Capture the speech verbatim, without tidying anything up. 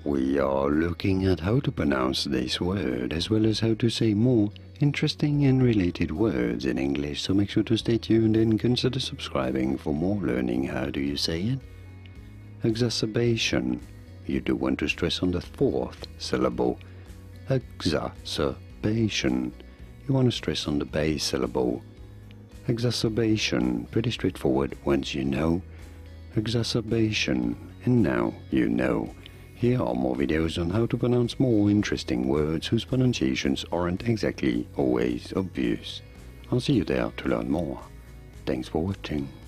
We are looking at how to pronounce this word as well as how to say more interesting and related words in English, so make sure to stay tuned and consider subscribing for more learning. How do you say it? Exacerbation. You do want to stress on the fourth syllable. Exacerbation. You want to stress on the base syllable. Exacerbation. Pretty straightforward once you know. Exacerbation. And now you know. Here are more videos on how to pronounce more interesting words whose pronunciations aren't exactly always obvious. I'll see you there to learn more. Thanks for watching.